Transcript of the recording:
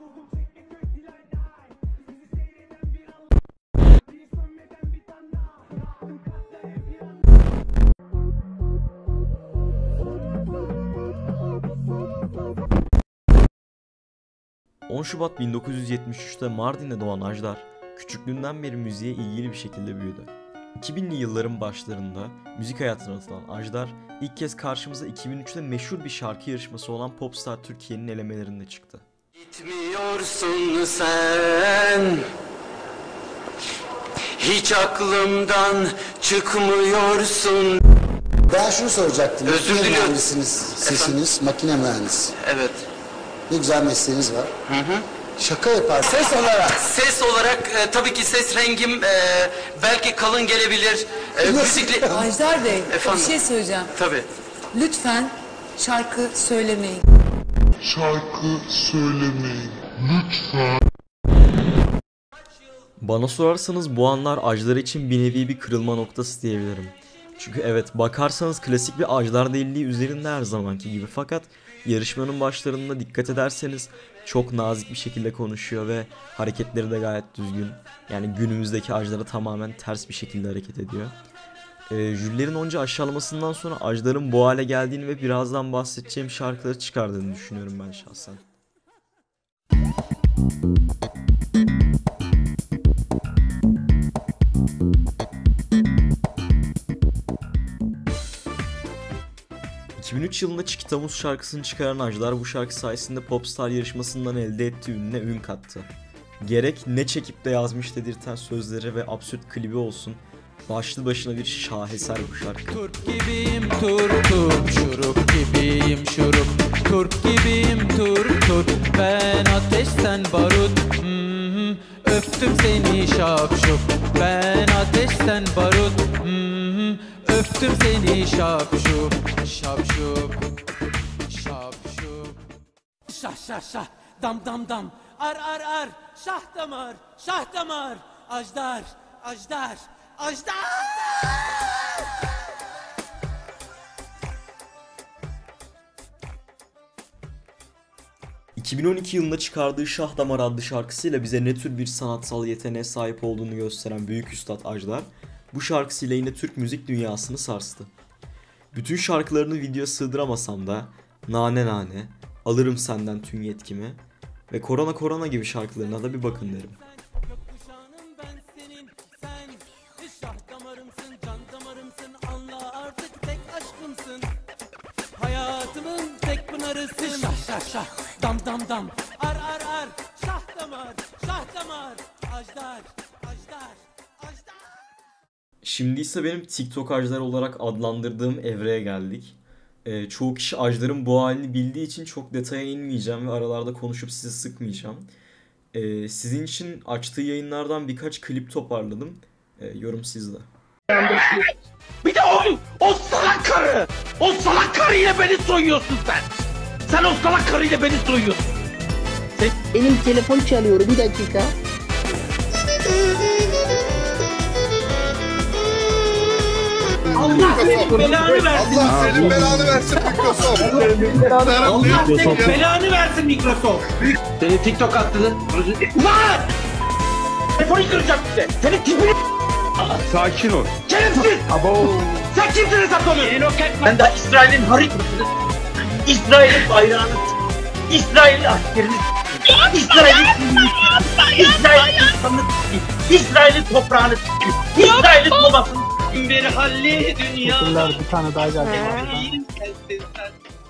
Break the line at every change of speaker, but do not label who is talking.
...10 Şubat 1973'te Mardin'de doğan Ajdar, küçüklüğünden beri müziğe ilgili bir şekilde büyüdü. 2000'li yılların başlarında müzik hayatına atılan Ajdar, ilk kez karşımıza 2003'te meşhur bir şarkı yarışması olan Popstar Türkiye'nin elemelerinde çıktı.
Gitmiyorsun sen, hiç aklımdan çıkmıyorsun.
Ben şunu soracaktım.
Özür diliyorum.
Mühendisiniz, sesiniz, makine mühendisi.
Evet.
Ne güzel mesleğiniz var. Şaka yapar. Ses olarak.
Ses olarak tabii ki ses rengim belki kalın gelebilir. Müzikli...
Ajdar Bey,
Efendim?
bir şey söyleyeceğim.
Tabii.
Lütfen şarkı söylemeyin.
Şarkı söylemeyin. Lütfen.
Bana sorarsanız bu anlar Ajdar için bir nevi bir kırılma noktası diyebilirim. Çünkü evet, bakarsanız klasik bir Ajdar deliliği üzerinde her zamanki gibi, fakat yarışmanın başlarında dikkat ederseniz çok nazik bir şekilde konuşuyor ve hareketleri de gayet düzgün. Yani günümüzdeki Ajdar'a tamamen ters bir şekilde hareket ediyor. Jürilerin onca aşağılamasından sonra Ajdar'ın bu hale geldiğini ve birazdan bahsedeceğim şarkıları çıkardığını düşünüyorum ben şahsen. ...2003 yılında Çikitamuz şarkısını çıkaran Ajdar bu şarkı sayesinde Popstar yarışmasından elde ettiği ününe ün kattı. Gerek ne çekip de yazmış dedirten sözleri ve absürt klibi olsun, başlı başına bir şaheser bu şarkı.
Turp gibiyim turp turp, şurup gibiyim şurup, turp gibiyim turp turp, ben ateş sen barut, öptüm seni şapşup, ben ateş sen barut, öptüm seni şapşup, şapşup, şapşup. Şah şah şah, dam dam dam, ar ar ar, şah damar, şah damar, Ajdar, Ajdar, Ajdar!
2012 yılında çıkardığı Şah Damar adlı şarkısıyla bize ne tür bir sanatsal yeteneğe sahip olduğunu gösteren büyük üstad Ajdar, bu şarkısıyla yine Türk müzik dünyasını sarstı. Bütün şarkılarını videoya sığdıramasam da Nane Nane, Alırım Senden Tüm Yetkimi ve Korona Korona gibi şarkılarına da bir bakın derim.
Hayatımın tek pınarısın. Şah şah şah, dam dam dam, ar ar ar, şah damar, şah damar, Ajdar, Ajdar, Ajdar.
Şimdi ise benim TikTok Ajdar olarak adlandırdığım evreye geldik. Çoğu kişi Ajdar'ın bu halini bildiği için çok detaya inmeyeceğim ve aralarda konuşup sizi sıkmayacağım. Sizin için açtığı yayınlardan birkaç klip toparladım. Yorum sizde.
Bir de o salak karı! O salak karıyla beni soyuyorsun sen! Sen o salak karıyla beni soyuyorsun!
Benim telefon çalıyor, bir dakika.
Allah senin belanı versin!
Allah senin belanı versin Microsoft!
Allah senin belanı versin Microsoft! Seni TikTok attı. Ulan! Telefonu kıracağım size! Senin tipini...
Sakin ol.
Şerefsiz! Sen kimsin hesap oluyorsun? Ben daha İsrail'in haritasını, İsrail'in bayrağını, İsrail'in askerini, İsrail'in insanını, İsrail'in toprağını, İsrail'in babasını. Bir halli dünya.
Bir tane daha geldi.